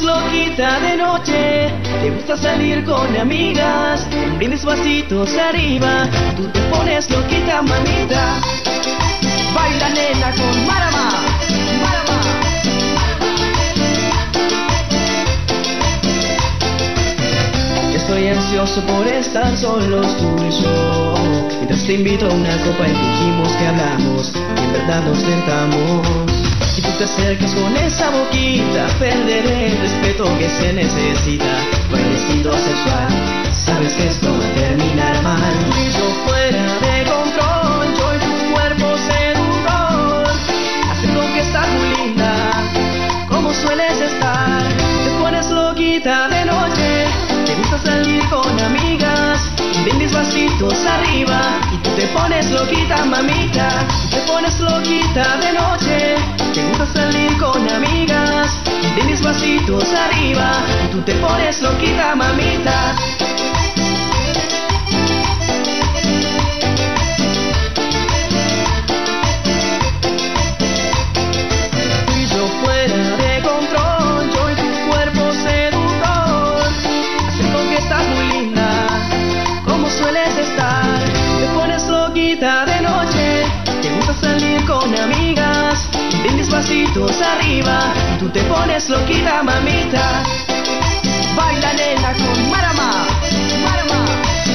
loquita de noche, te gusta salir con amigas, brindes vasitos arriba, tú te pones loquita, mamita. Baila nena con Marama, Marama. Estoy ansioso por estar solos tú y yo, mientras te invito a una copa y fingimos que hablamos y en verdad nos tentamos. Si tú te acercas con esa boquita, perderé el respeto que se necesita. Bailecito sexual, sabes que esto va a terminar mal. Tú y yo fuera de control, yo y tu cuerpo seductor, haciendo que estás muy linda, como sueles estar. Te pones loquita de noche, te gusta salir con amigas, brindis vasitos arriba, y tú te pones loquita, mamita. Te pones loquita de noche, te gusta salir con amigas, brindis vasitos arriba, y tú te pones loquita, mamita. Tú y yo fuera de control, yo y tu cuerpo seductor, haciendo que estás muy linda, como sueles estar. Te pones loquita de noche, te gusta salir con amigas, brindis vasitos arriba, y tú te pones loquita, mamita. Baila nena con Marama, Marama.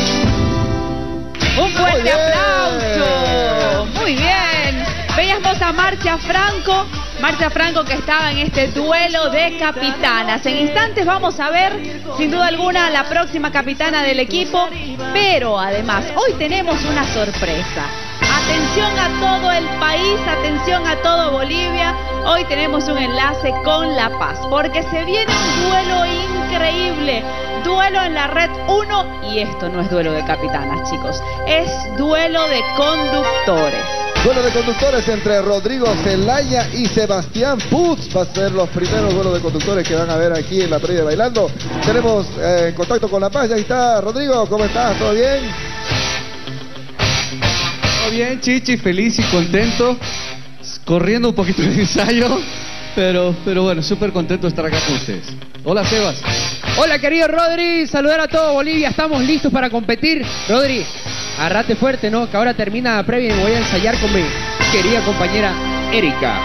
Un fuerte aplauso. Muy bien. Veíamos a Marcia Franco que estaba en este duelo de capitanas. En instantes vamos a ver, sin duda alguna, la próxima capitana del equipo. Pero además, hoy tenemos una sorpresa. Atención a todo el país, atención a todo Bolivia. Hoy tenemos un enlace con La Paz, porque se viene un duelo increíble. Duelo en la Red 1, y esto no es duelo de capitanas, chicos. Es duelo de conductores. Duelo de conductores entre Rodrigo Zelaya y Sebastián Putz. Va a ser los primeros duelos de conductores que van a ver aquí en la previa de Bailando. Tenemos contacto con La Paz. Ya está Rodrigo, ¿cómo estás? ¿Todo bien? Todo bien, Chichi, feliz y contento. Corriendo un poquito el ensayo, pero bueno, súper contento de estar acá con ustedes. Hola, Sebas. Hola, querido Rodri, saludar a todo Bolivia, estamos listos para competir. Rodri, agarrate fuerte, ¿no? Que ahora termina la previa y me voy a ensayar con mi querida compañera Erika.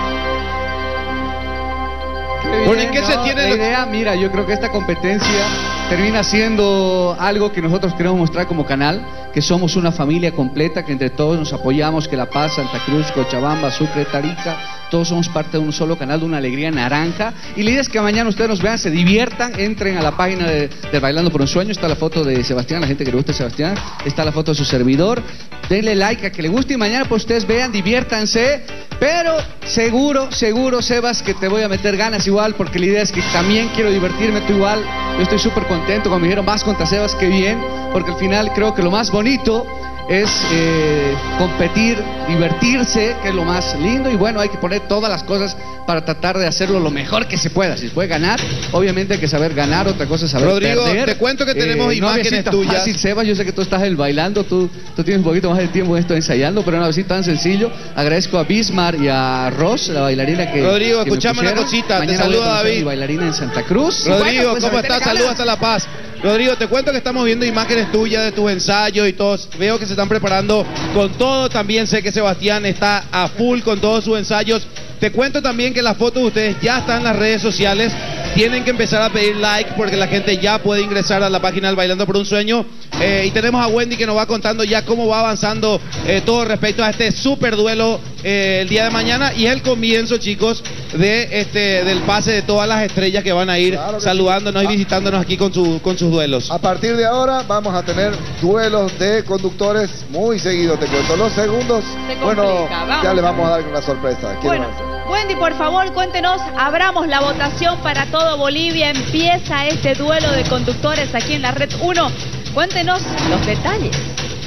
¿Por qué se tiene la idea? Mira, yo creo que esta competencia termina siendo algo que nosotros queremos mostrar como canal, que somos una familia completa, que entre todos nos apoyamos, que La Paz, Santa Cruz, Cochabamba, Sucre, Tarija, todos somos parte de un solo canal, de una alegría naranja. Y la idea es que mañana ustedes nos vean, se diviertan, entren a la página de Bailando por un Sueño. Está la foto de Sebastián, la gente que le gusta Sebastián, está la foto de su servidor. Denle like a que le guste y mañana pues ustedes vean, diviértanse. Pero seguro, Sebas, que te voy a meter ganas igual, porque la idea es que también quiero divertirme, tú igual. Yo estoy súper contento, como me dijeron, más contra Sebas, que bien, porque al final creo que lo más bonito es competir, divertirse, que es lo más lindo, y bueno, hay que poner todas las cosas para tratar de hacerlo lo mejor que se pueda. Si se puede ganar, obviamente hay que saber ganar, otra cosa es saber Rodrigo, perder. te cuento que tenemos imágenes tuyas. Fácil, Sebas, yo sé que tú estás bailando, tú tienes un poquito más de tiempo en esto ensayando, pero no así tan sencillo. Agradezco a Bismar y a Ross, la bailarina que Rodrigo, que escuchame una cosita, te saluda David. Mi bailarina en Santa Cruz. Rodrigo, bueno, pues, ¿cómo estás? Saludos hasta La Paz. Rodrigo, te cuento que estamos viendo imágenes tuyas de tus ensayos y todos. Veo que se están preparando con todo. También sé que Sebastián está a full con todos sus ensayos. Te cuento también que las fotos de ustedes ya están en las redes sociales. Tienen que empezar a pedir like porque la gente ya puede ingresar a la página del Bailando por un Sueño. Y tenemos a Wendy que nos va contando ya cómo va avanzando todo respecto a este súper duelo el día de mañana. Y es el comienzo, chicos, del pase de todas las estrellas que van a ir saludándonos y visitándonos aquí con sus duelos. A partir de ahora vamos a tener duelos de conductores muy seguidos, te cuento. Los segundos, bueno, ya le vamos a dar una sorpresa. Bueno, Wendy, por favor, cuéntenos, abramos la votación para todo Bolivia. Empieza este duelo de conductores aquí en la Red 1. Cuéntenos los detalles.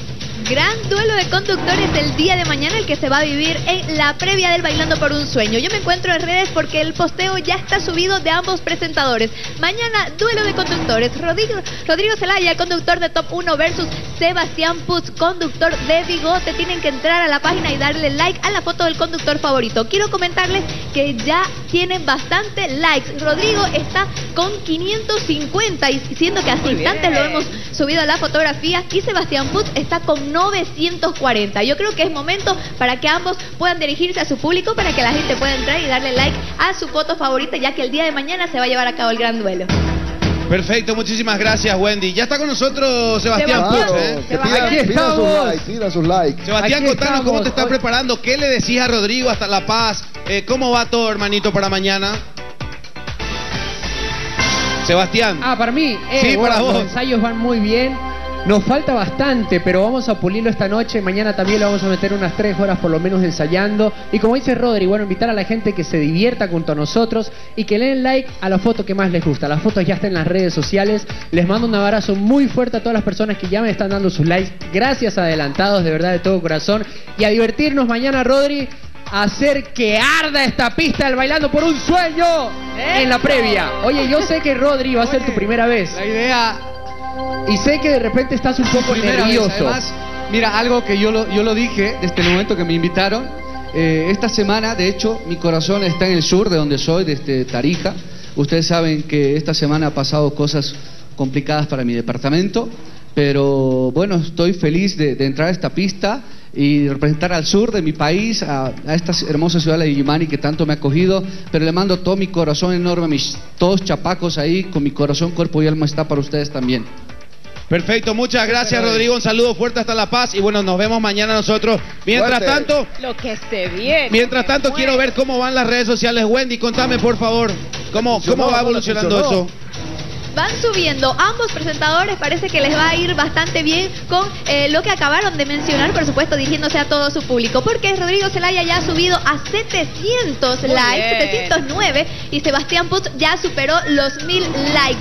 gran duelo de conductores el día de mañana, el que se va a vivir en la previa del Bailando por un Sueño. Yo me encuentro en redes porque el posteo ya está subido de ambos presentadores. Mañana, duelo de conductores. Rodrigo Zelaya, conductor de Top 1 versus Sebastián Putz, conductor de Bigote. Tienen que entrar a la página y darle like a la foto del conductor favorito. Quiero comentarles que ya tienen bastante likes. Rodrigo está con 550 y siendo que hace instantes lo hemos subido a la fotografía, y Sebastián Putz está con 940. Yo creo que es momento para que ambos puedan dirigirse a su público, para que la gente pueda entrar y darle like a su foto favorita, ya que el día de mañana se va a llevar a cabo el gran duelo. Perfecto, muchísimas gracias, Wendy. Ya está con nosotros Sebastián Claro, Putz, que Aquí estamos. pidan sus likes. Sebastián, Aquí contanos cómo te estamos. estás preparando. ¿Qué le decís a Rodrigo hasta La Paz? ¿Cómo va todo, hermanito, para mañana? Sebastián. Para mí, Sí, para vos. Los ensayos van muy bien. Nos falta bastante, pero vamos a pulirlo esta noche. Mañana también le vamos a meter unas 3 horas por lo menos ensayando. Y como dice Rodri, bueno, invitar a la gente que se divierta junto a nosotros y que le den like a la foto que más les gusta. Las fotos ya están en las redes sociales. Les mando un abrazo muy fuerte a todas las personas que ya me están dando sus likes. Gracias adelantados, de verdad, de todo corazón. Y a divertirnos mañana, Rodri. A hacer que arda esta pista del Bailando por un Sueño en la previa. Oye, yo sé que Rodri va a ser tu primera vez. La idea... Y sé que de repente estás un poco primera vez. nervioso. Además, mira, algo que yo lo dije desde el momento que me invitaron. Esta semana, de hecho, mi corazón está en el sur de donde soy, desde Tarija. Ustedes saben que esta semana ha pasado cosas complicadas para mi departamento, pero bueno, estoy feliz de entrar a esta pista y representar al sur de mi país, a esta hermosa ciudad de Yumani que tanto me ha acogido, pero le mando todo mi corazón enorme, mis todos chapacos ahí, con mi corazón, cuerpo y alma está para ustedes también. Perfecto, muchas gracias, Rodrigo. Un saludo fuerte hasta La Paz y bueno, nos vemos mañana nosotros. Mientras Fuerte. tanto, Lo que se viene. mientras tanto quiero ver cómo van las redes sociales. Wendy, contame por favor, ¿cómo va evolucionando eso? Van subiendo ambos presentadores, parece que les va a ir bastante bien con lo que acabaron de mencionar, por supuesto dirigiéndose a todo su público, porque Rodrigo Zelaya ya ha subido a 700 likes, bien. 709, y Sebastián Putz ya superó los 1000 likes,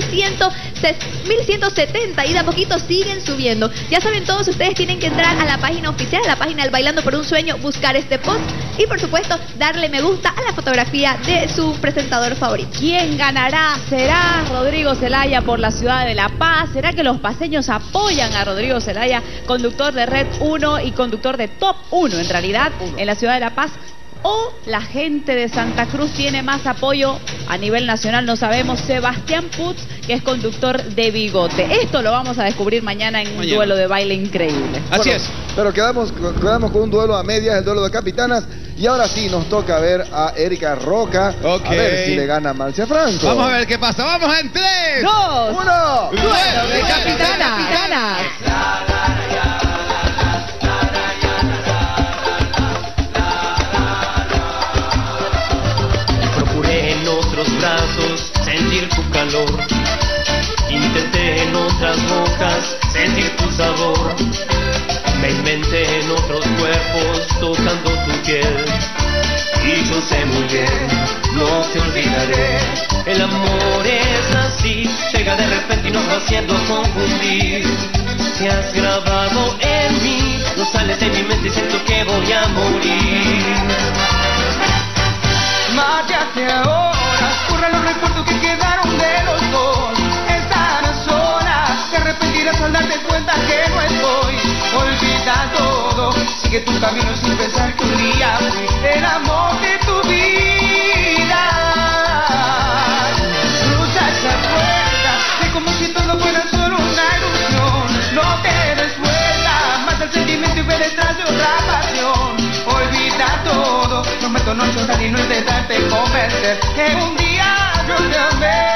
1170, y de a poquito siguen subiendo. Ya saben todos, ustedes tienen que entrar a la página oficial, a la página del Bailando por un Sueño, buscar este post y por supuesto darle me gusta a la fotografía de su presentador favorito. ¿Quién ganará? ¿Será Rodrigo Zelaya por la ciudad de La Paz? ¿Será que los paseños apoyan a Rodrigo Zelaya, conductor de Red 1 y conductor de Top 1 en realidad, en la ciudad de La Paz? ¿O la gente de Santa Cruz tiene más apoyo a nivel nacional? No sabemos. Sebastián Putz, que es conductor de Bigote. Esto lo vamos a descubrir mañana en un duelo de baile increíble. Así es. Pero quedamos con un duelo a medias, el duelo de capitanas. Y ahora sí nos toca ver a Erika Roca. Ok. A ver si le gana a Marcia Franco. Vamos a ver qué pasa. Vamos en 3, 2, 1. duelo de capitanas. Procuré en otros brazos sentir tu calor. Intenté en otras bocas sentir tu sabor. Me inventé en otros cuerpos tocando tu piel. Y yo sé muy bien, no te olvidaré. El amor es así, llega de repente y nos va haciendo confundir. Te has grabado en mí, no sales de mi mente y siento que voy a morir. Márchate ahora, borra los recuerdos que quedaron de los dos. Estarás sola, te arrepentirás al darte cuenta que no estoy. Olvida todo, sigue tu camino sin pensar que un día fui el amor de tu vida. Cruza esa puerta, sé como si todo fuera solo una ilusión. No te des vuelta, mata el sentimiento y ve detrás de otra pasión. Olvida todo, prometo no llorar y no intentarte convencer que un día yo te amé.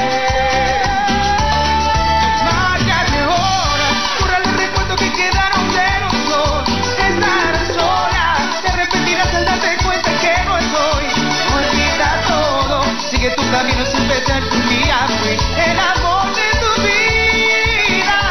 Márchate ahora, borra los recuerdos que quedaron de los dos. Estarás sola, te arrepentirás al darte cuenta que no estoy. Olvida todo, sigue tu camino sin pensar que un día fui el amor de tu vida.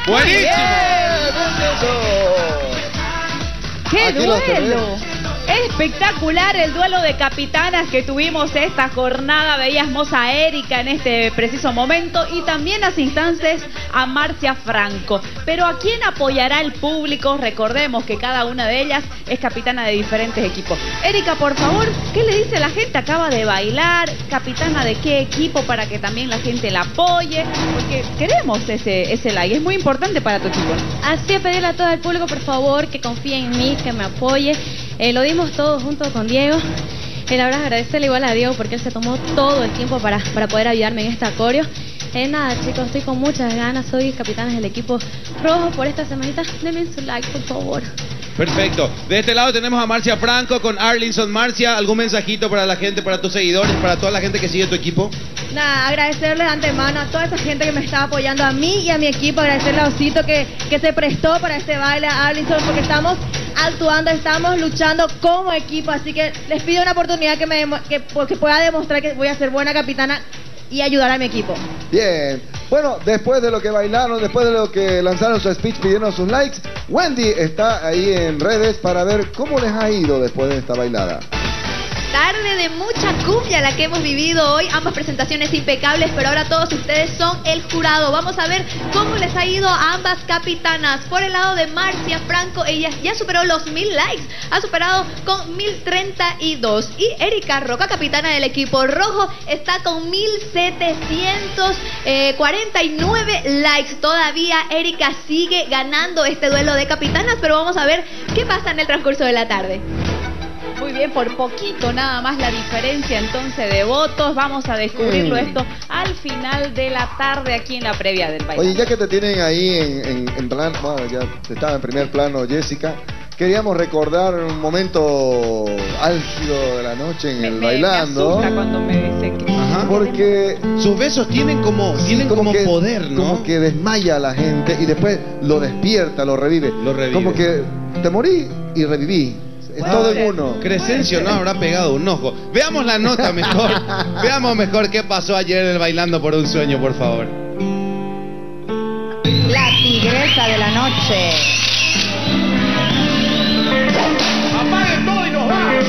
Buenísimo. ¡Qué Aquí los duelo! Espectacular el duelo de capitanas que tuvimos esta jornada. Veíamos a Erika en este preciso momento y también a las instancias a Marcia Franco. Pero ¿a quién apoyará el público? Recordemos que cada una de ellas es capitana de diferentes equipos. Erika, por favor, ¿qué le dice la gente? Acaba de bailar, capitana de qué equipo para que también la gente la apoye, porque queremos ese like, es muy importante para tu equipo. Así es, pedirle a todo el público, por favor, que confíe en mí, que me apoye. Lo dimos todos junto con Diego. La verdad, agradecerle igual a Diego porque él se tomó todo el tiempo para poder ayudarme en esta coreo. Nada, chicos, estoy con muchas ganas. Soy capitana del equipo rojo por esta semanita. Denme su like, por favor. Perfecto. De este lado tenemos a Marcia Franco con Arlinson. Marcia, ¿algún mensajito para la gente, para tus seguidores, para toda la gente que sigue tu equipo? Nada, agradecerle de antemano a toda esa gente que me está apoyando, a mí y a mi equipo. Agradecerle a Osito que se prestó para este baile, a Arlinson, porque estamos actuando, estamos luchando como equipo. Así que les pido una oportunidad que pueda demostrar que voy a ser buena capitana y ayudar a mi equipo. Bien. Bueno, después de lo que bailaron, después de lo que lanzaron su speech pidiendo sus likes, Wendy está ahí en redes para ver cómo les ha ido después de esta bailada. Tarde de mucha cumbia la que hemos vivido hoy, ambas presentaciones impecables, pero ahora todos ustedes son el jurado. Vamos a ver cómo les ha ido a ambas capitanas. Por el lado de Marcia Franco, ella ya superó los 1000 likes, ha superado con 1032. Y Erika Roca, capitana del equipo rojo, está con 1749 likes. Todavía Erika sigue ganando este duelo de capitanas, pero vamos a ver qué pasa en el transcurso de la tarde. Muy bien, por poquito nada más la diferencia entonces de votos. Vamos a descubrirlo esto al final de la tarde aquí en la previa del baile. Oye, ya que te tienen ahí en plan, bueno, ya estaba en primer plano Jessica, queríamos recordar un momento álgido de la noche en el bailando. Me asusta cuando me dicen que... Ajá. Porque sus besos tienen como que, poder, ¿no? Como que desmaya a la gente y después lo despierta, lo revive. Como que te morí y reviví. Es todo en uno. Crescencio no habrá pegado un ojo. Veamos la nota mejor. Veamos mejor qué pasó ayer en el Bailando por un Sueño, por favor. La tigresa de la noche. ¡Apaguen todo y nos vamos!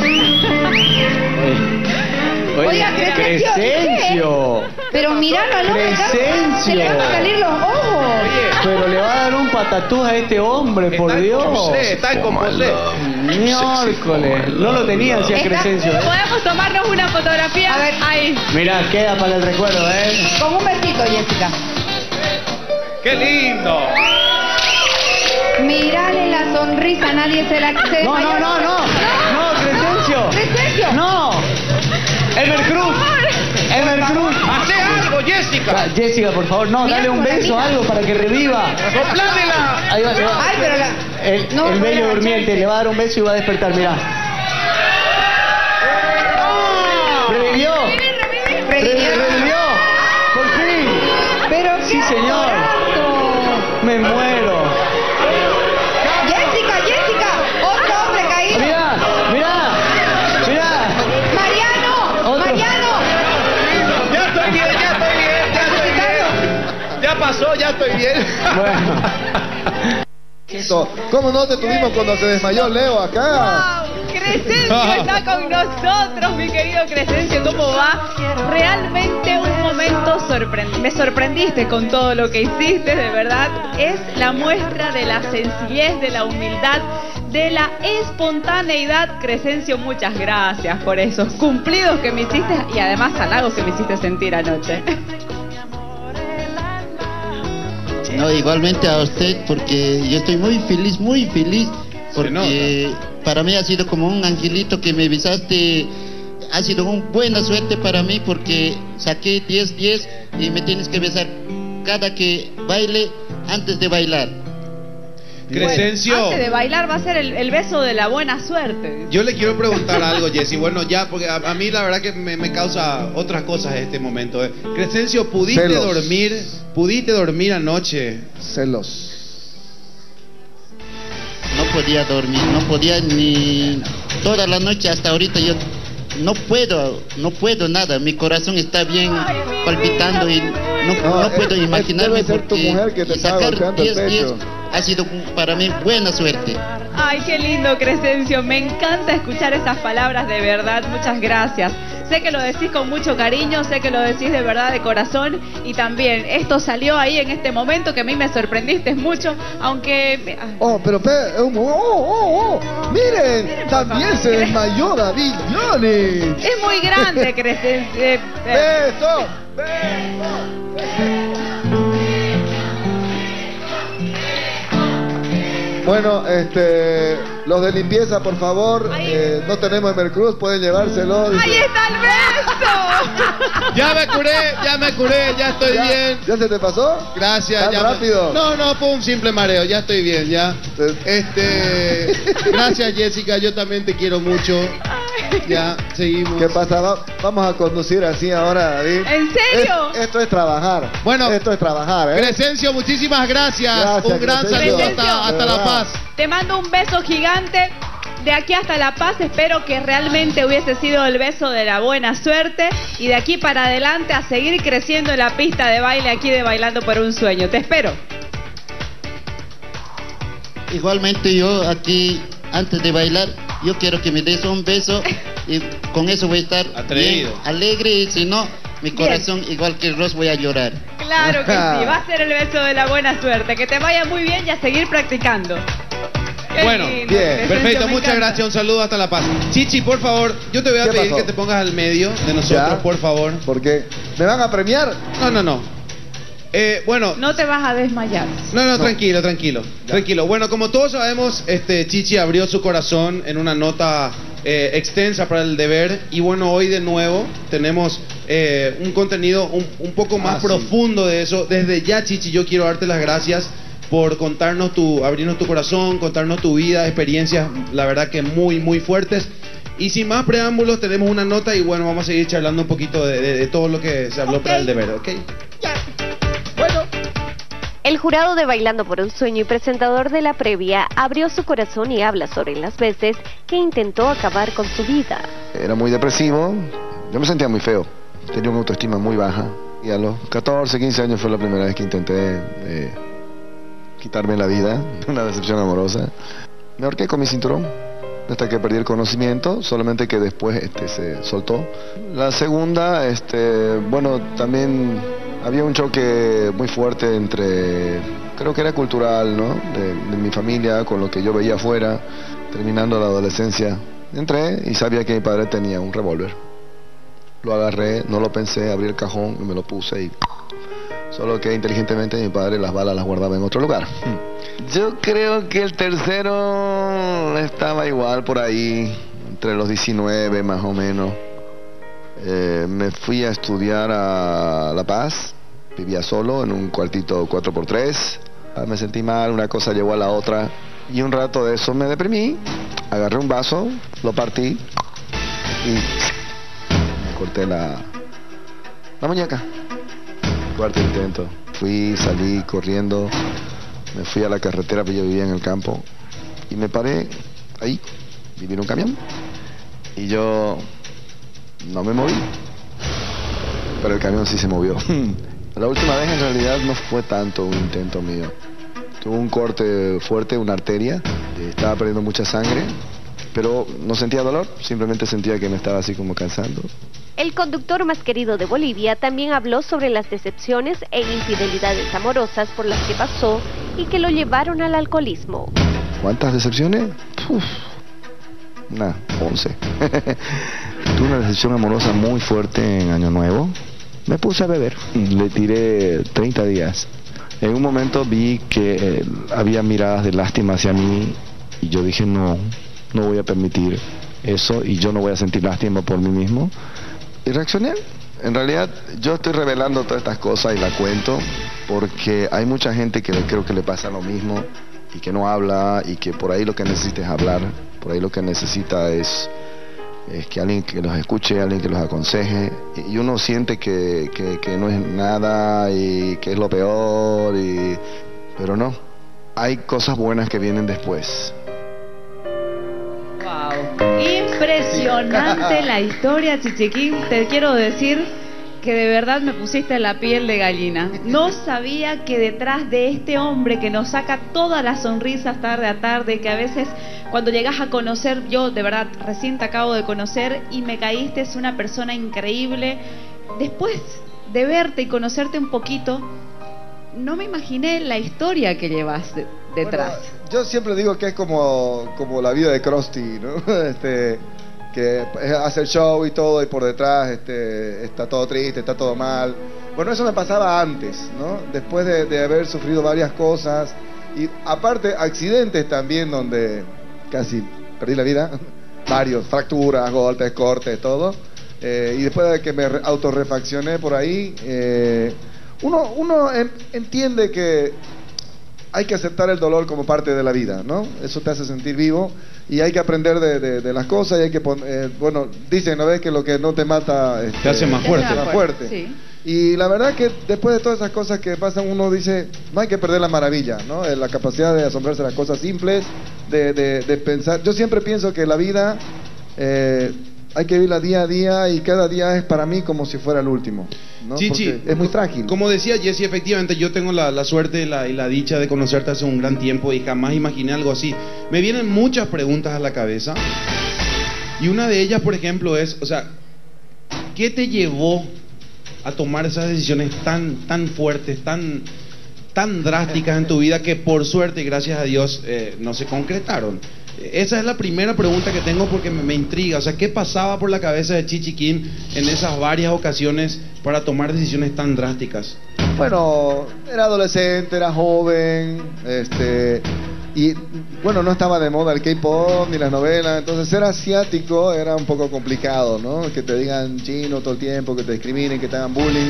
Oiga, Crescencio. Pero míralo al hombre, Crescencio. se le van a salir los ojos. Pero le va a dar un patatús a este hombre, por Dios. Está en composé. Miércoles. No lo tenía, decía Crescencio. Podemos tomarnos una fotografía. A ver, ahí. Mirá, queda para el recuerdo, Con un besito, Jessica. ¡Qué lindo! Mírale la sonrisa, nadie se la... No, Crescencio. Crescencio. No. Emercruz. ¡Hace algo, Jessica! Jessica, por favor, no, Mira dale un con la beso, amiga. algo para que reviva. ¡Sopládela! Ahí va. Ay, pero la... El bello durmiente le va a dar un beso y va a despertar, mirá. ¡Revivió! ¡Revivió! ¡Por fin! Pero Sí, señor. Me muero. Jessica, otro hombre caído. Mirá. Mariano. Ya estoy bien. Ya pasó, ya estoy bien. Bueno. ¿Cómo no te tuvimos cuando se desmayó Leo acá? ¡Wow! Crescencio está con nosotros, mi querido Crescencio. ¿Cómo va? Realmente un momento sorprendente. Me sorprendiste con todo lo que hiciste, de verdad. Es la muestra de la sencillez, de la humildad, de la espontaneidad. Crescencio, muchas gracias por esos cumplidos que me hiciste y además halagos que me hiciste sentir anoche. No, igualmente a usted, porque yo estoy muy feliz, porque para mí ha sido como un angelito que me besaste. Ha sido una buena suerte para mí porque saqué 10-10 y me tienes que besar cada que baile antes de bailar. Crescencio. Bueno, antes de bailar va a ser el beso de la buena suerte. Yo le quiero preguntar algo, Jessy. Bueno, ya, porque a mí la verdad que me causa otras cosas este momento. Crescencio, ¿pudiste dormir anoche? Celos. No podía dormir, no podía ni toda la noche hasta ahorita. Yo no puedo nada. Mi corazón está bien palpitando y no puedo imaginarme debe ser tu mujer que te está sacar golpeando el 10-10. pecho. ha sido para mí buena suerte. Ay, qué lindo, Crescencio. Me encanta escuchar esas palabras de verdad. Muchas gracias. Sé que lo decís con mucho cariño, sé que lo decís de verdad, de corazón. Y también, esto salió ahí en este momento que a mí me sorprendiste mucho, aunque... Oh, pero miren, también se desmayó David Jones. Es muy grande, Crescencio. ¡Beso! Bueno, los de limpieza, por favor, no tenemos Emercruz, pueden llevárselo. ¡Ahí está el beso! Ya me curé, ya estoy bien. ¿Ya se te pasó? Gracias. ¿Tan rápido? No, fue un simple mareo, ya estoy bien, ya. Gracias, Jessica, yo también te quiero mucho. Ya, seguimos. ¿Qué pasa? Vamos a conducir así ahora, David. ¿En serio? Esto es trabajar. Bueno, esto es trabajar, Crescencio, muchísimas gracias. Un gran saludo hasta La Paz. Te mando un beso gigante de aquí hasta La Paz. Espero que realmente hubiese sido el beso de la buena suerte. Y de aquí para adelante a seguir creciendo en la pista de baile aquí de Bailando por un Sueño. Te espero. Igualmente yo aquí, antes de bailar, yo quiero que me des un beso y con eso voy a estar bien alegre, y si no, mi corazón igual que Ross voy a llorar. Claro que sí, va a ser el beso de la buena suerte. Que te vaya muy bien y a seguir practicando. Qué bueno, lindo, bien, perfecto, muchas gracias, un saludo hasta La Paz. Chichi, por favor, yo te voy a pedir que te pongas al medio de nosotros, por favor. ¿Por qué? ¿Me van a premiar? No. Bueno. No te vas a desmayar. No, tranquilo. Bueno, como todos sabemos, Chichi abrió su corazón en una nota extensa para el deber. Y bueno, hoy de nuevo tenemos un contenido un poco más profundo de eso. Desde ya, Chichi, yo quiero darte las gracias por abrirnos tu corazón, contarnos tu vida, experiencias, la verdad que muy, muy fuertes. Y sin más preámbulos, tenemos una nota y bueno, vamos a seguir charlando un poquito de todo lo que se habló para el deber, ¿ok? El jurado de Bailando por un Sueño y presentador de la previa abrió su corazón y habla sobre las veces que intentó acabar con su vida. Era muy depresivo, yo me sentía muy feo, tenía una autoestima muy baja y a los 14, 15 años fue la primera vez que intenté quitarme la vida, una decepción amorosa. Me ahorqué con mi cinturón hasta que perdí el conocimiento, solamente que después se soltó. La segunda, bueno, también había un choque muy fuerte entre, creo que era cultural, ¿no? De mi familia, con lo que yo veía afuera, terminando la adolescencia. Entré y sabía que mi padre tenía un revólver. Lo agarré, no lo pensé, abrí el cajón y me lo puse y... Solo que inteligentemente mi padre las balas las guardaba en otro lugar. Yo creo que el tercero estaba igual por ahí, entre los 19 más o menos. Me fui a estudiar a La Paz, vivía solo en un cuartito 4x3. Me sentí mal, una cosa llevó a la otra y un rato de eso me deprimí. Agarré un vaso, lo partí y me corté la muñeca. Cuarto intento. Salí corriendo, me fui a la carretera, porque yo vivía en el campo y me paré ahí, y vino un camión y yo no me moví, pero el camión sí se movió. La última vez en realidad no fue tanto un intento mío, tuve un corte fuerte, una arteria, estaba perdiendo mucha sangre, pero no sentía dolor, simplemente sentía que me estaba así como cansando. El conductor más querido de Bolivia también habló sobre las decepciones e infidelidades amorosas por las que pasó y que lo llevaron al alcoholismo. ¿Cuántas decepciones? Una 11. Tuve una decepción amorosa muy fuerte en Año Nuevo. Me puse a beber. Le tiré 30 días. En un momento vi que había miradas de lástima hacia mí y yo dije no voy a permitir eso y yo no voy a sentir lástima por mí mismo. Y reaccioné. En realidad yo estoy revelando todas estas cosas y la cuento porque hay mucha gente que creo que le pasa lo mismo y que no habla y que por ahí lo que necesita es hablar, por ahí lo que necesita es que alguien que los escuche, alguien que los aconseje y uno siente que no es nada y que es lo peor pero no, hay cosas buenas que vienen después. Impresionante la historia, Chichiquín. Te quiero decir que de verdad me pusiste la piel de gallina. No sabía que detrás de este hombre que nos saca todas las sonrisas tarde a tarde, que a veces cuando llegas a conocer, yo de verdad recién te acabo de conocer y me caíste, es una persona increíble. Después de verte y conocerte un poquito, no me imaginé la historia que llevas detrás. Bueno, yo siempre digo que es como la vida de Krusty, ¿no? Que hace el show y todo, y por detrás está todo triste, está todo mal. Bueno, eso me pasaba antes, ¿no? Después de haber sufrido varias cosas, y aparte accidentes también donde casi perdí la vida, varios, fracturas, golpes, cortes, todo. Y después de que me autorrefaccioné por ahí, uno entiende que hay que aceptar el dolor como parte de la vida, ¿no? Eso te hace sentir vivo y hay que aprender de las cosas y hay que bueno, dicen, ¿no ves? Que lo que no te mata te hace más fuerte. Más fuerte. Sí. Y la verdad que después de todas esas cosas que pasan, uno dice, no hay que perder la maravilla, ¿no? La capacidad de asombrarse de las cosas simples, de pensar. Yo siempre pienso que la vida hay que vivirla día a día y cada día es para mí como si fuera el último, ¿no? Chichi, porque es muy frágil. Como decía Jesse, efectivamente yo tengo la suerte y la dicha de conocerte hace un gran tiempo y jamás imaginé algo así. Me vienen muchas preguntas a la cabeza y una de ellas, por ejemplo, es, o sea, ¿qué te llevó a tomar esas decisiones tan fuertes, tan drásticas en tu vida que por suerte y gracias a Dios no se concretaron? Esa es la primera pregunta que tengo porque me intriga. O sea, ¿qué pasaba por la cabeza de Chichi Kim en esas varias ocasiones para tomar decisiones tan drásticas? Bueno, era adolescente, era joven, y bueno, no estaba de moda el K-pop ni las novelas, entonces ser asiático era un poco complicado, ¿no? Que te digan chino todo el tiempo, que te discriminen, que te hagan bullying.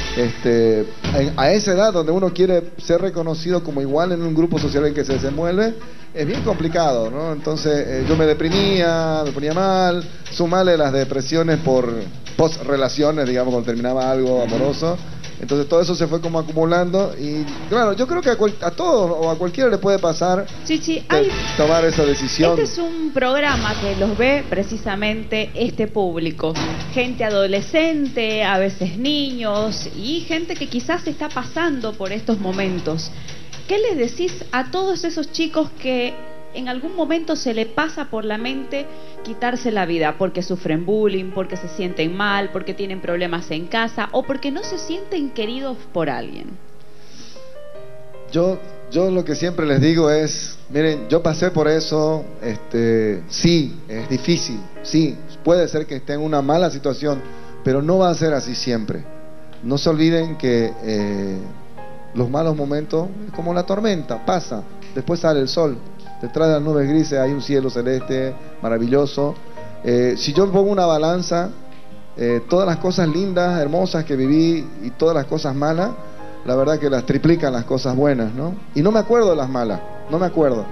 A esa edad donde uno quiere ser reconocido como igual en un grupo social en que se desenvuelve, es bien complicado, ¿no? Entonces yo me deprimía, me ponía mal, sumarle las depresiones por post-relaciones, digamos, cuando terminaba algo amoroso. Entonces todo eso se fue como acumulando y claro, yo creo que a todos o a cualquiera le puede pasar Chichi, tomar esa decisión. Este es un programa que los ve precisamente este público, gente adolescente, a veces niños y gente que quizás está pasando por estos momentos. ¿Qué les decís a todos esos chicos que en algún momento se le pasa por la mente quitarse la vida porque sufren bullying, porque se sienten mal, porque tienen problemas en casa o porque no se sienten queridos por alguien? Yo lo que siempre les digo es, miren, yo pasé por eso, sí, es difícil, sí, puede ser que esté en una mala situación, pero no va a ser así siempre. No se olviden que los malos momentos, como la tormenta, pasa, después sale el sol. Detrás de las nubes grises hay un cielo celeste maravilloso. Si yo pongo una balanza, todas las cosas lindas, hermosas que viví y todas las cosas malas, la verdad que las triplican las cosas buenas, ¿no? Y no me acuerdo de las malas, no me acuerdo.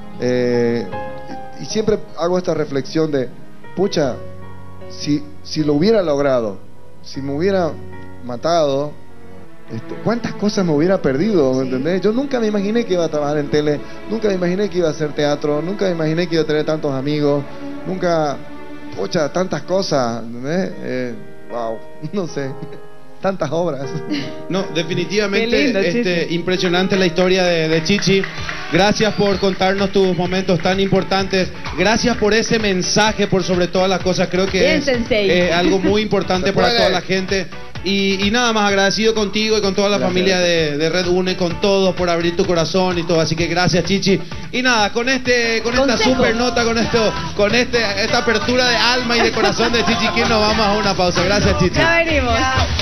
Y siempre hago esta reflexión de, pucha, si lo hubiera logrado, si me hubiera matado, ¿cuántas cosas me hubiera perdido? ¿Me entendés? Yo nunca me imaginé que iba a trabajar en tele, nunca me imaginé que iba a hacer teatro, nunca me imaginé que iba a tener tantos amigos, nunca, pocha, tantas cosas, ¿entendés? Wow, no sé, tantas obras. No, definitivamente impresionante la historia de Chichi. Gracias por contarnos tus momentos tan importantes. Gracias por ese mensaje, por sobre todas las cosas. Creo que es algo muy importante para toda la gente. Y nada más agradecido contigo y con toda la familia de Red Une, con todos por abrir tu corazón y todo. Así que gracias, Chichi. Y nada, con esta super nota, con esta apertura de alma y de corazón de Chichi Kim, nos vamos a una pausa. Gracias, Chichi. Ya venimos.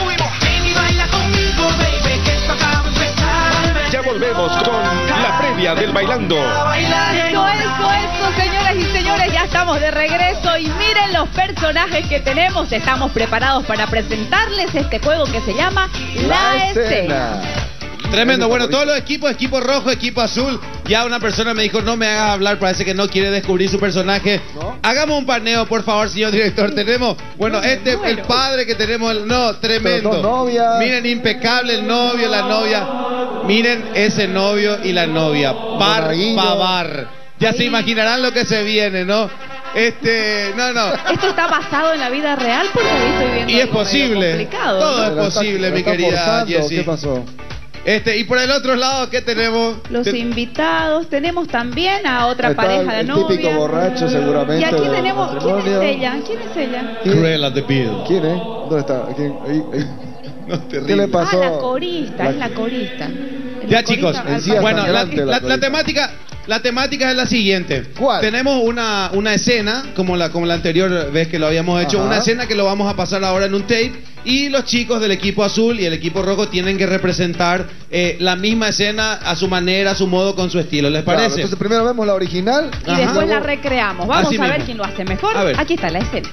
Ya volvemos con la previa del Bailando. Eso, señoras y señores, ya estamos de regreso y miren los personajes que tenemos. Estamos preparados para presentarles este juego que se llama La Escena. Tremendo, bueno, todos los equipos, equipo rojo, equipo azul. Ya una persona me dijo, no me hagas hablar, parece que no quiere descubrir su personaje. ¿No? Hagamos un paneo, por favor, señor director. Tenemos, bueno, el padre que tenemos, tremendo. Miren, impecable el novio, la novia. Miren ese novio y la novia. Par, pavar. Ya se imaginarán lo que se viene, ¿no? No. ¿Esto está basado en la vida real? Porque ahí estoy viendo Y es algo medio posible. complicado, Todo ¿no? es posible, mi querida Jessie. ¿Qué pasó? Y por el otro lado, ¿qué tenemos? Los invitados, tenemos también a otra Está pareja de el novia. típico borracho, seguramente. Y aquí del tenemos, ¿quién es matrimonio. ella? ¿Quién es ella? Cruella de Vil. ¿Quién es? ¿Dónde está? ¿Quién? Ahí. ¿Qué le pasó? Ah, la corista, es la corista. Ya, chicos, bueno, la temática es la siguiente. ¿Cuál? Tenemos una escena, como la anterior vez que lo habíamos hecho, Ajá. una escena que lo vamos a pasar ahora en un tape, y los chicos del equipo azul y el equipo rojo tienen que representar la misma escena a su manera, a su modo, con su estilo. ¿Les Claro, parece? entonces primero vemos la original. Y después la recreamos. Vamos Así a ver mismo. quién lo hace mejor. A ver. Aquí está la escena.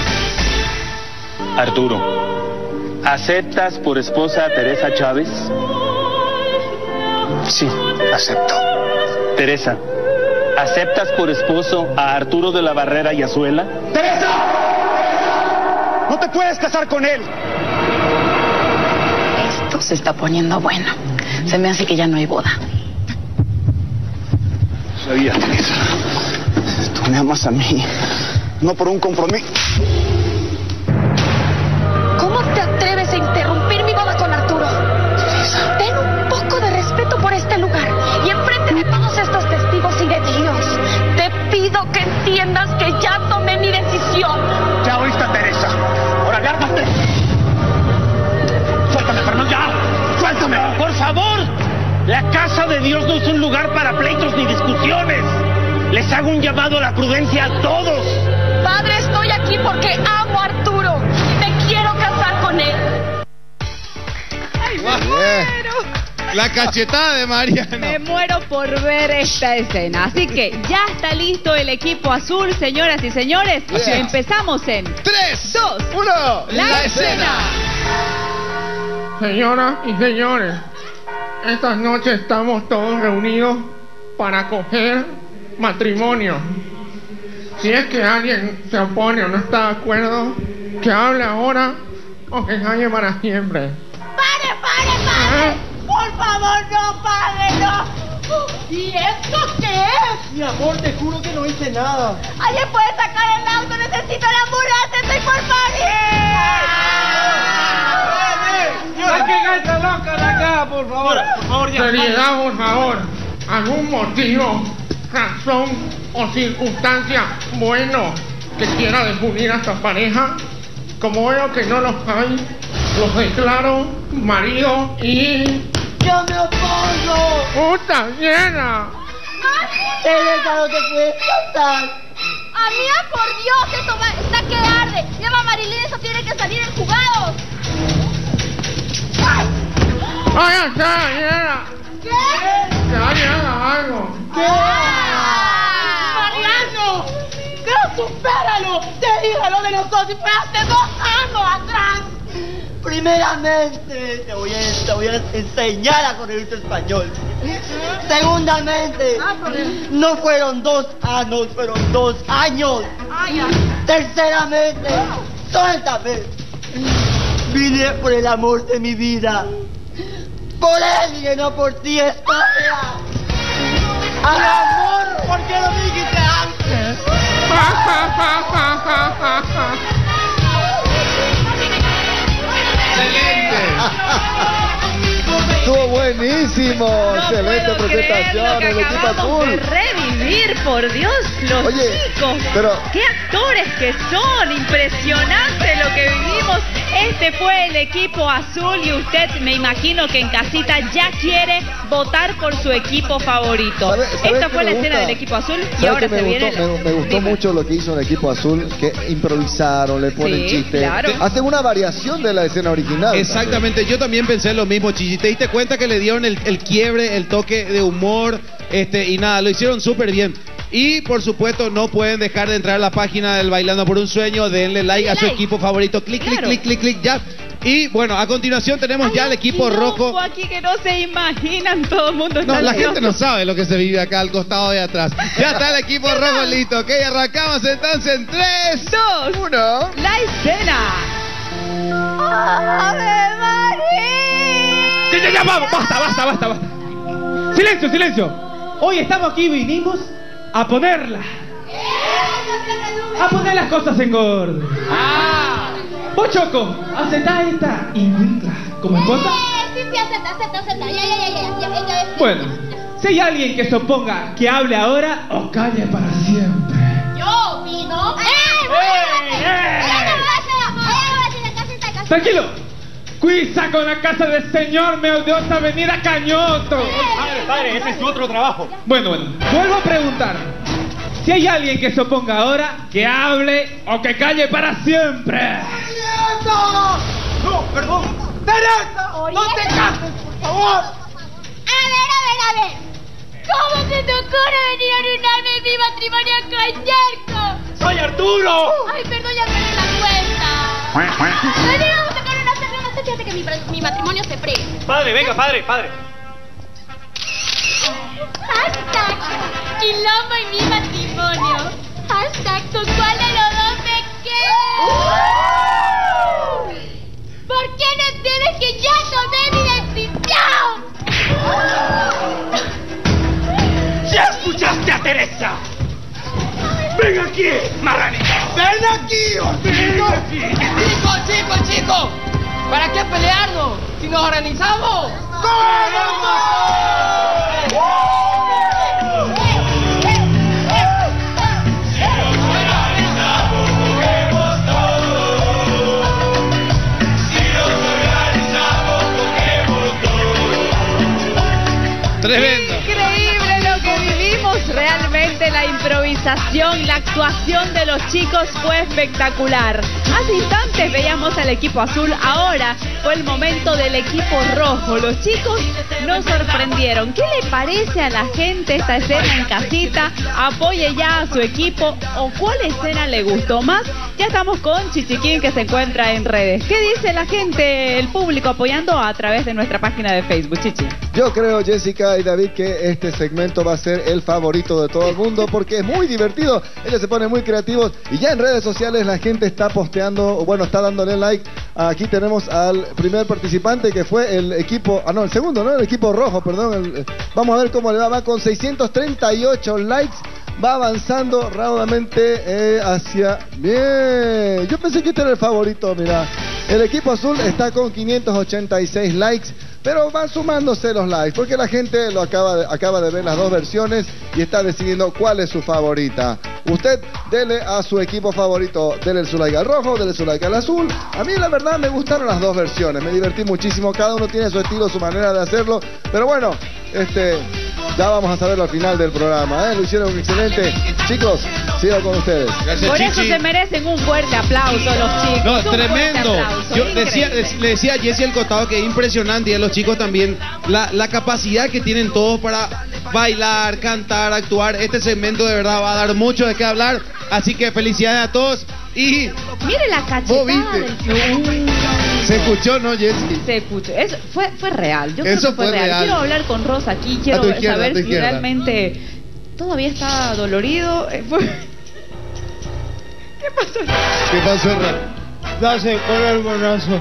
Arturo, ¿aceptas por esposa a Teresa Chávez? Sí, acepto. Teresa, ¿aceptas por esposo a Arturo de la Barrera y Azuela? ¡Teresa! ¡No te puedes casar con él! Esto se está poniendo bueno. Se me hace que ya no hay boda. Sabía, Teresa. Tú me amas a mí, no por un compromiso. ¿Cómo te atreves a interrumpir mi boda con Arturo? Ten un poco de respeto por este lugar y enfrente de todos estos testigos y de Dios. Te pido que entiendas que ya tomé mi decisión. Ya oíste, Teresa. Ahora lárgate. Suéltame, Fernando, ya. Suéltame. Por favor, la casa de Dios no es un lugar para pleitos ni discusiones. Les hago un llamado a la prudencia a todos. Padre, estoy aquí porque amo a Arturo y me quiero casar con él. ¡Ay, me muero! La cachetada de Mariano. Me muero por ver esta escena. Así que ya está listo el equipo azul, señoras y señores. Así es. Empezamos en 3, 2, 1. la escena. Señoras y señores, esta noche estamos todos reunidos para coger matrimonio. Si es que alguien se opone o no está de acuerdo, que hable ahora o que calle para siempre. ¡Pare! ¡Por favor, no, padre, no! ¿Y esto qué es? Mi amor, te juro que no hice nada. ¡Alguien puede sacar el auto! ¡Necesito la ambulancia! ¡Estoy por morir! ¡Saquen a esta loca de acá, por favor! Por favor, ya. Seriedad, por favor. ¿Algún motivo, razón o circunstancia bueno que quiera desunir a esta pareja? Como veo que no los hay, los declaro marido y... ¡Yo me opongo! ¡Puta llena! ¡Teresa, no te puedes casar! Amiga, por Dios, esto está que arde. Llama a Marilyn, eso tiene que salir en jugados. ¡Vaya, está llena! ¿Qué? ¡Que alguien haga algo! ¿Qué? ¡Mariano! ¡No, supéralo! ¡Te dije lo de nosotros y fue hace 2 años atrás! Primeramente, te voy a enseñar a corregirte español. Segundamente, no fueron 2 años, fueron 2 años. Terceramente, suéltame. Vine por el amor de mi vida. Por él y no por ti, España. Al amor, porque lo dijiste antes. Estuvo buenísimo. Excelente presentación. El equipo Acabamos de azul. revivir, por Dios, los Oye, chicos. pero- ¡Qué actores que son! Impresionante lo que vivimos. Este fue el equipo azul y usted, me imagino que en casita ya quiere votar por su equipo favorito. ¿Sabe Esta qué fue la me escena gusta? del equipo azul y ¿Sabe ahora qué se me viene... gustó? Me gustó mucho lo que hizo el equipo azul, que improvisaron, le ponen Sí, chistes. claro. Hacen una variación de la escena original. Exactamente, yo también pensé lo mismo, Chichi. ¿Te diste cuenta que le dieron el quiebre, el toque de humor? Y nada, lo hicieron súper bien. Y por supuesto, no pueden dejar de entrar a la página del Bailando por un Sueño, denle like a su equipo favorito, clic, clic, clic, clic, clic, ya. Y bueno, a continuación tenemos ya el equipo rojo. Aquí que no se imaginan, todo el mundo está No, la nervioso. gente no sabe lo que se vive acá al costado de atrás. Ya está el equipo rojo listo, ok, arrancamos entonces en 3, 2, 1. La escena. ¡Ave María! Ya, vamos, basta. Silencio. Hoy estamos aquí, vinimos a ponerla. a poner las cosas en orden. Vos, Choco, ¿aceptás esta invita como esposa? Sí, acepta. Ya. Bueno, si hay alguien que se oponga que hable ahora o calle para siempre. Yo opino. Tranquilo. Cuisa con la casa del señor Meudiosa Avenida Cañoto. Padre, ese es tu otro trabajo. Bueno, vuelvo a preguntar. Si hay alguien que se oponga ahora, que hable o que calle para siempre. No, perdón. ¡Teresa! ¡No te cases, por favor! A ver. ¿Cómo se te ocurre venir a arruinarme mi matrimonio con Yerko? ¡Soy Arturo! Ay, perdón, ya perdí la cuenta. Vamos a sacar una cerveza, fíjate que mi matrimonio se fregue. Padre, venga, padre. Hashtag quilombo y mi matrimonio. Hashtag con cuál de los dos me quedo. ¿Por qué no entiendes que ya tomé mi decisión? ¡Ya escuchaste a Teresa! ¡Ven aquí, marranito! ¡Ven aquí, Ortino! Chicos, ¿para qué pelearnos? Si nos organizamos. Tremendo. Increíble lo que vivimos, realmente la improvisación, la actuación de los chicos fue espectacular. Hace instantes veíamos al equipo azul, ahora fue el momento del equipo rojo. Los chicos nos sorprendieron. ¿Qué le parece a la gente esta escena en casita? Apoye ya a su equipo o cuál escena le gustó más. Ya estamos con Chichiquín que se encuentra en redes. ¿Qué dice la gente, el público apoyando a través de nuestra página de Facebook, Chichi? Yo creo, Jessica y David, que este segmento va a ser el favorito de todo el mundo porque es muy divertido. Ellos se ponen muy creativos y ya en redes sociales la gente está posteando, bueno, está dándole like. Aquí tenemos al primer participante que fue el equipo, el segundo, ¿no? El equipo rojo, perdón. Vamos a ver cómo le va con 638 likes. Va avanzando rápidamente hacia... Bien. Yo pensé que este era el favorito, mira. El equipo azul está con 586 likes. Pero van sumándose los likes porque la gente lo acaba de ver las dos versiones y está decidiendo cuál es su favorita. Usted dele a su equipo favorito, dele su like al rojo, dele su like al azul. A mí la verdad me gustaron las dos versiones, me divertí muchísimo, cada uno tiene su estilo, su manera de hacerlo. Pero bueno, ya vamos a saberlo al final del programa, lo hicieron excelente. Chicos, sigo con ustedes. Gracias, por eso Chichi. se merecen un fuerte aplauso los chicos. No, Un tremendo. fuerte aplauso, Yo increíble. le decía a Jessy el Cotado que es impresionante y a los chicos también la capacidad que tienen todos para bailar, cantar, actuar. Este segmento de verdad va a dar mucho de qué hablar. Así que felicidades a todos y... Mire la cachetada. ¿Vos viste? del- Se escuchó, ¿no, Jessy? Se escuchó. Fue real. Yo creo Eso que fue fue real. real. Quiero hablar con Rosa aquí. A Quiero tu izquierda, a saber tu si izquierda. realmente todavía está dolorido. ¿Qué pasó? ¿Qué pasó, Ya se corre el brazo.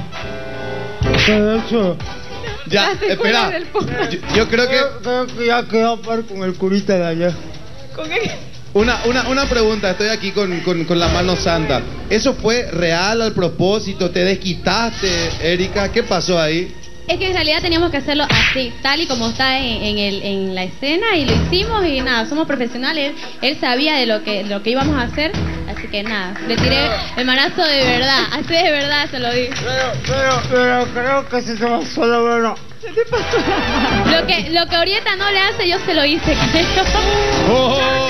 Ya, espera. Yo creo que... Creo que ya quedó par con el curita de allá. ¿Con qué? Una pregunta, estoy aquí con la mano santa. ¿Eso fue real al propósito? ¿Te desquitaste, Erika? ¿Qué pasó ahí? Es que en realidad teníamos que hacerlo así, tal y como está en la escena, y lo hicimos y nada, somos profesionales, él sabía de lo que íbamos a hacer, así que nada, le tiré el manazo de verdad, así de verdad se lo di. Pero creo que si se pasó la mano. ¿Qué te pasó? Lo que Orieta no le hace, yo se lo hice, creo. ¡Oh!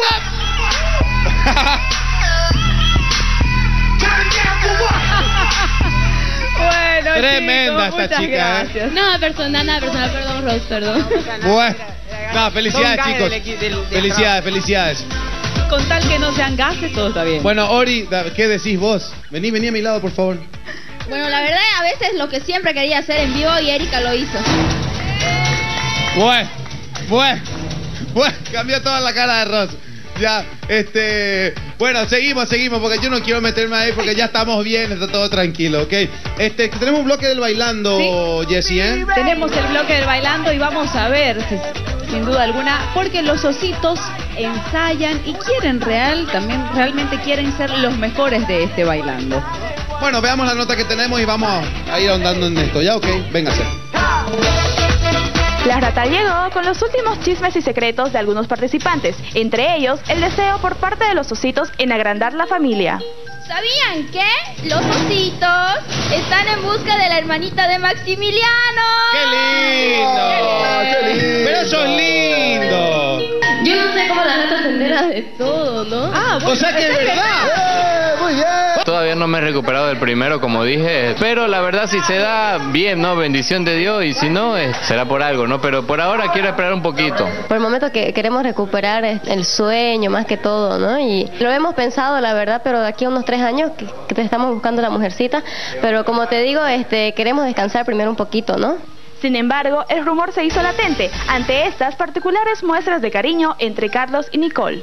Bueno, Tremenda chicos, esta muchas chica, gracias. Nada personal, perdón, Rose, perdón. Bueno, no, felicidades, Son chicos. gajes del Felicidades. Con tal que no sean gases, todo está bien. Bueno, Ori, ¿qué decís vos? Vení a mi lado, por favor. Bueno, la verdad, a veces lo que siempre quería hacer en vivo y Erika lo hizo. Bueno, cambió toda la cara de Ross. Ya, bueno, seguimos, porque yo no quiero meterme ahí porque ya estamos bien, está todo tranquilo, ¿ok? Tenemos un bloque del bailando, Jessy, ¿eh? Tenemos el bloque del bailando y vamos a ver sin duda alguna, porque los ositos ensayan y quieren realmente quieren ser los mejores de este bailando. Bueno, veamos la nota que tenemos y vamos a ir ahondando en esto. ¿Ya? Ok, véngase. La rata llegó con los últimos chismes y secretos de algunos participantes, entre ellos el deseo por parte de los ositos en agrandar la familia. ¿Sabían que los ositos están en busca de la hermanita de Maximiliano? ¡Qué lindo! ¡Qué lindo! ¡Pero eso es lindo! Yo no sé cómo la rata se entera de todo, ¿no? Ah, bueno, o sea que es verdad. Muy bien. Todavía no me he recuperado del primero, como dije, pero la verdad si se da bien, ¿no? Bendición de Dios, y si no, será por algo, ¿no? Pero por ahora quiero esperar un poquito. Por el momento que queremos recuperar el sueño más que todo, ¿no? Y lo hemos pensado, la verdad, pero de aquí a unos 3 años que te estamos buscando la mujercita, pero como te digo, queremos descansar primero un poquito, ¿no? Sin embargo, el rumor se hizo latente ante estas particulares muestras de cariño entre Carlos y Nicole.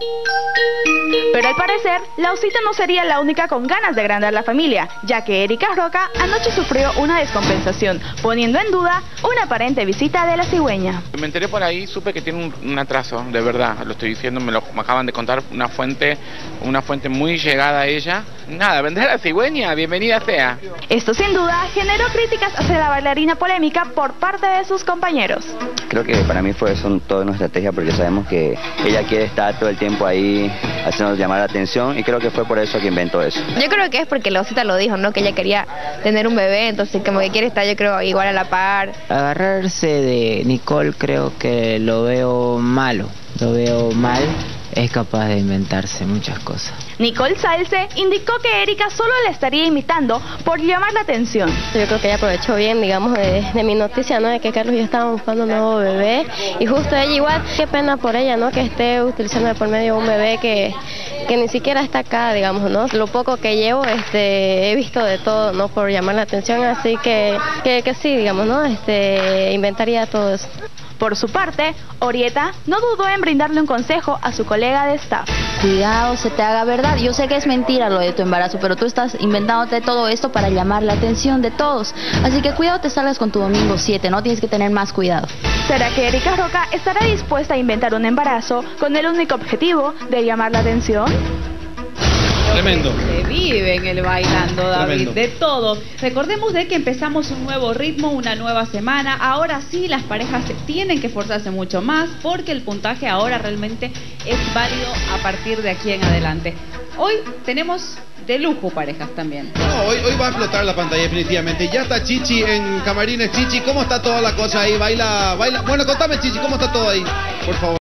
Pero al parecer, la osita no sería la única con ganas de agrandar la familia, ya que Erika Roca anoche sufrió una descompensación, poniendo en duda una aparente visita de la cigüeña. Me enteré por ahí, supe que tiene un atraso, de verdad, lo estoy diciendo, me acaban de contar una fuente muy llegada a ella. Nada, vendrá la cigüeña, bienvenida sea. Esto sin duda generó críticas hacia la bailarina polémica por parte de sus compañeros. Creo que para mí fue toda una estrategia, porque sabemos que ella quiere estar todo el tiempo ahí haciendo llamar la atención, y creo que fue por eso que inventó eso. Yo creo que es porque la osita lo dijo, ¿no? Que ella quería tener un bebé, entonces como que quiere estar, yo creo, igual a la par. Agarrarse de Nicole creo que lo veo malo, lo veo mal. Es capaz de inventarse muchas cosas. Nicole Salce indicó que Erika solo la estaría imitando por llamar la atención. Yo creo que ella aprovechó bien, digamos, de mi noticia, ¿no? De que Carlos y yo estábamos buscando un nuevo bebé. Y justo ella igual, qué pena por ella, ¿no? Que esté utilizando de por medio un bebé que ni siquiera está acá, digamos, ¿no? Lo poco que llevo, he visto de todo, ¿no? Por llamar la atención, así que sí, digamos, ¿no? Inventaría todo eso. Por su parte, Orieta no dudó en brindarle un consejo a su colega de staff. Cuidado, se te haga verdad. Yo sé que es mentira lo de tu embarazo, pero tú estás inventándote todo esto para llamar la atención de todos. Así que cuidado, te salgas con tu domingo 7, ¿no? Tienes que tener más cuidado. ¿Será que Erika Roca estará dispuesta a inventar un embarazo con el único objetivo de llamar la atención? Tremendo. Se vive en el bailando, David, Tremendo. de todo. Recordemos de que empezamos un nuevo ritmo, una nueva semana. Ahora sí, las parejas tienen que esforzarse mucho más porque el puntaje ahora realmente es válido a partir de aquí en adelante. Hoy tenemos de lujo parejas también. No, hoy va a explotar la pantalla definitivamente. Ya está Chichi en camarines. Chichi, ¿cómo está toda la cosa ahí? Baila. Bueno, contame, Chichi, ¿cómo está todo ahí? Por favor.